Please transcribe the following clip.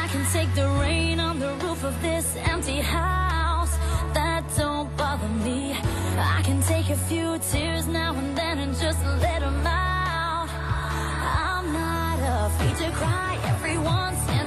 can take the rain on the roof of this empty house. That don't bother me. I can take a few tears now and then and just let them out. I'm not afraid to cry every once in